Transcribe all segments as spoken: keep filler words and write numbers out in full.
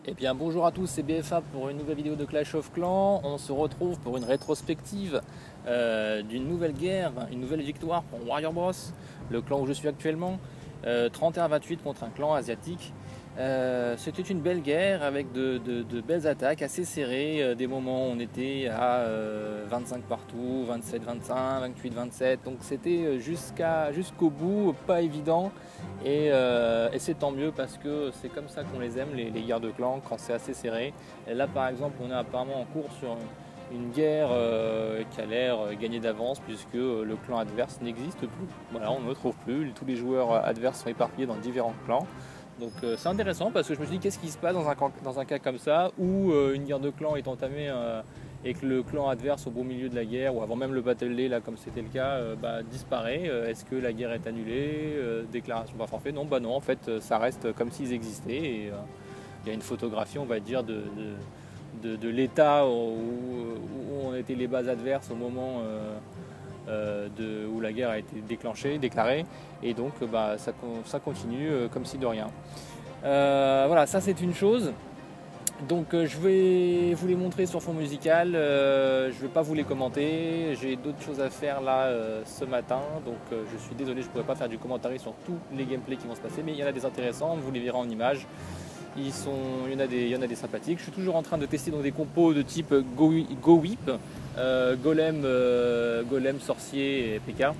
Eh bien bonjour à tous, c'est B F A pour une nouvelle vidéo de Clash of Clans. On se retrouve pour une rétrospective euh, d'une nouvelle guerre, une nouvelle victoire pour Warrior Bros, le clan où je suis actuellement. Euh, trente et un à vingt-huit contre un clan asiatique. Euh, C'était une belle guerre avec de, de, de belles attaques assez serrées. Euh, des moments où on était à euh, vingt-cinq partout, vingt-sept vingt-cinq, vingt-huit vingt-sept. Donc c'était jusqu'à jusqu'au bout, pas évident. Et, euh, et c'est tant mieux parce que c'est comme ça qu'on les aime, les, les guerres de clans, quand c'est assez serré. Et là par exemple, on est apparemment en cours sur une guerre euh, qui a l'air gagnée d'avance puisque le clan adverse n'existe plus. Voilà, on ne le trouve plus. Tous les joueurs adverses sont éparpillés dans différents clans. Donc euh, c'est intéressant parce que je me suis dit qu'est-ce qui se passe dans un, dans un cas comme ça où euh, une guerre de clans est entamée euh, et que le clan adverse au beau milieu de la guerre ou avant même le Battle Day là comme c'était le cas euh, bah, disparaît. Euh, Est-ce que la guerre est annulée, euh, déclaration par forfait? Non, bah non, en fait ça reste comme s'ils existaient et euh, il y a une photographie on va dire de, de, de, de l'état où, où on était les bases adverses au moment euh, Euh, de, où la guerre a été déclenchée, déclarée, et donc bah, ça, ça continue euh, comme si de rien. Euh, voilà, ça c'est une chose. Donc euh, je vais vous les montrer sur fond musical, euh, je ne vais pas vous les commenter, j'ai d'autres choses à faire là euh, ce matin, donc euh, je suis désolé, je ne pourrai pas faire du commentaire sur tous les gameplays qui vont se passer, mais il y en a des intéressants, vous les verrez en images. Ils sont, il, y en a des, il y en a des sympathiques. Je suis toujours en train de tester donc, des compos de type Go, Go Whip, euh, Golem, euh, Golem, Sorcier et P K.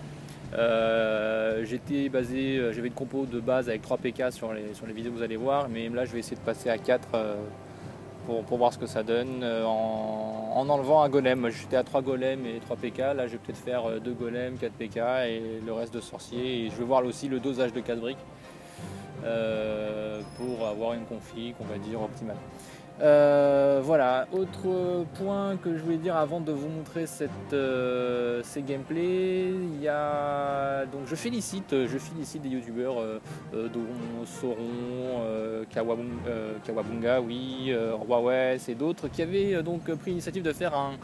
Euh, J'étais basé, j'avais une compo de base avec trois P K sur les, sur les vidéos que vous allez voir, mais là je vais essayer de passer à quatre euh, pour, pour voir ce que ça donne euh, en, en enlevant un golem. J'étais à trois golems et trois P K, là je vais peut-être faire deux golems, quatre P K et le reste de sorcier. Et je vais voir aussi le dosage de quatre briques. Euh, pour avoir une config, on va dire, optimale. Euh, voilà, autre point que je voulais dire avant de vous montrer cette, euh, ces gameplays, il y a donc je félicite, je félicite des youtubeurs euh, euh, dont Sauron, euh, Kawabunga, euh, Kawabunga, oui, euh, Huawei et d'autres qui avaient euh, donc pris l'initiative de faire un,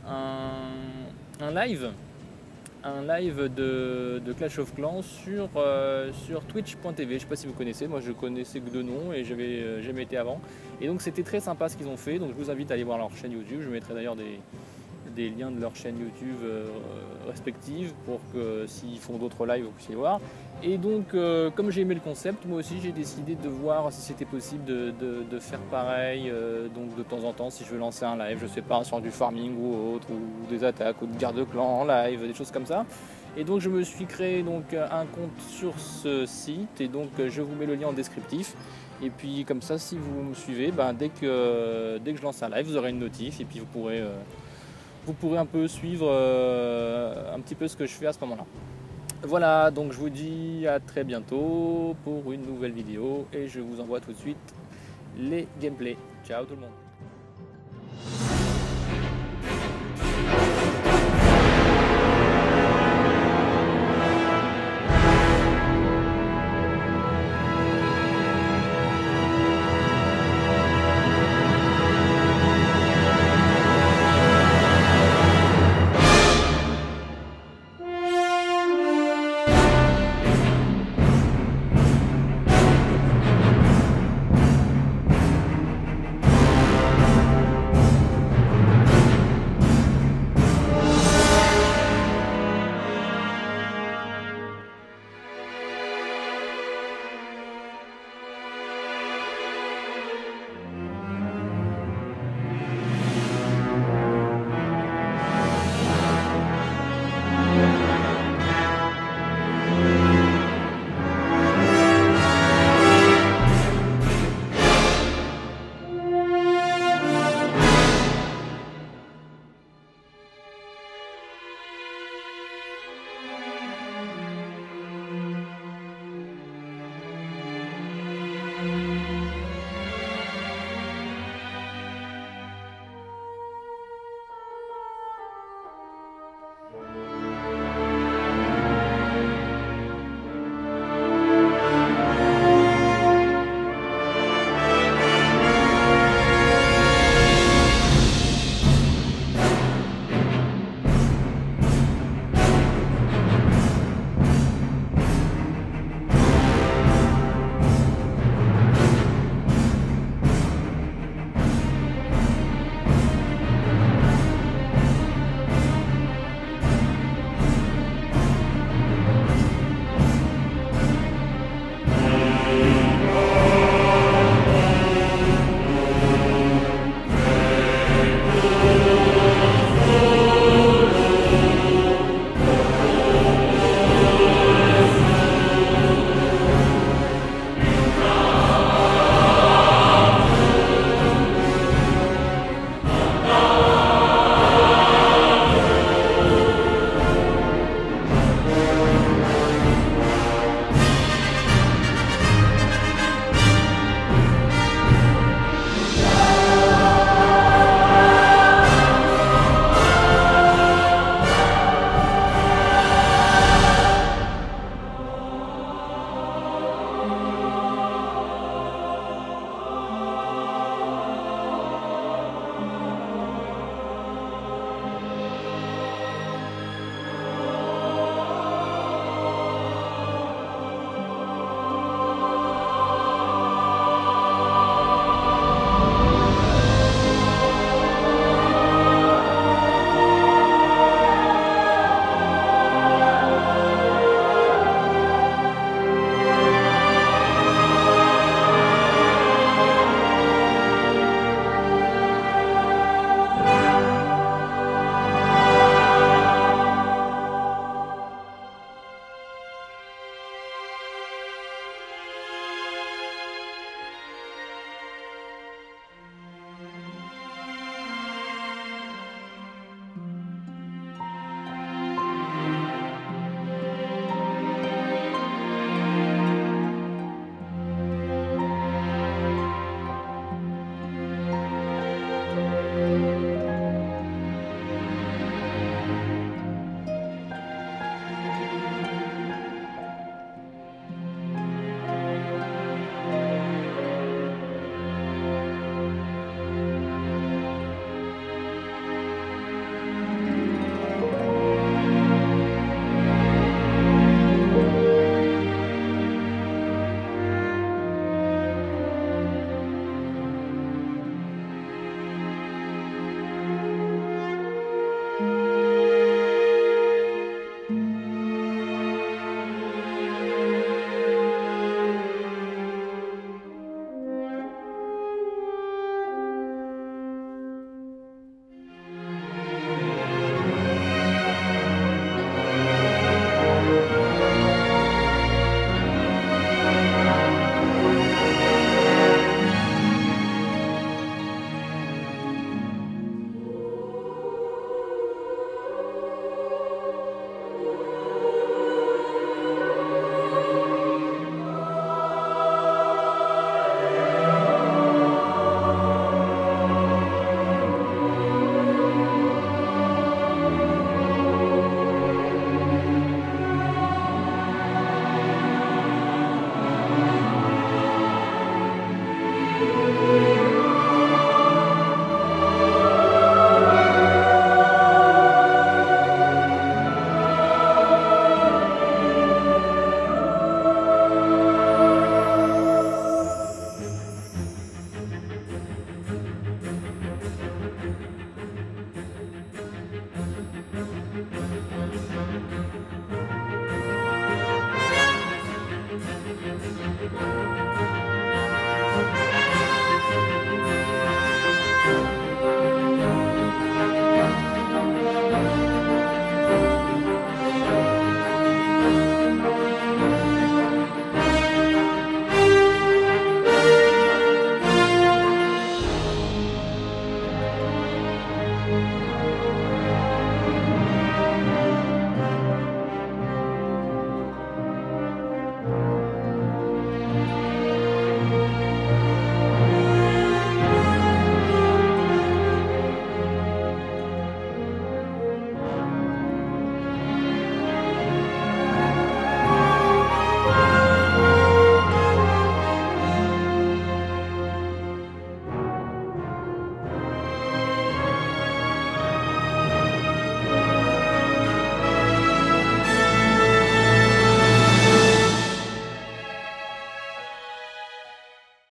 un, un live un live de, de Clash of Clans sur, euh, sur twitch point t v. Je ne sais pas si vous connaissez, moi je connaissais que deux noms et j'avais euh, jamais été avant. Et donc c'était très sympa ce qu'ils ont fait, donc je vous invite à aller voir leur chaîne YouTube. Je mettrai d'ailleurs des, des liens de leur chaîne YouTube euh, respectives pour que s'ils font d'autres lives vous puissiez les voir. Et donc euh, comme j'ai aimé le concept, moi aussi j'ai décidé de voir si c'était possible de, de, de faire pareil, euh, donc de temps en temps si je veux lancer un live, je sais pas, sur du farming ou autre, ou des attaques ou de guerre de clan en live, des choses comme ça. Et donc je me suis créé donc un compte sur ce site et donc je vous mets le lien en descriptif. Et puis comme ça si vous me suivez, ben, dès, que, dès que je lance un live vous aurez une notif et puis vous pourrez... Euh, vous pourrez un peu suivre euh, un petit peu ce que je fais à ce moment-là. Voilà, donc je vous dis à très bientôt pour une nouvelle vidéo et je vous envoie tout de suite les gameplays. Ciao tout le monde.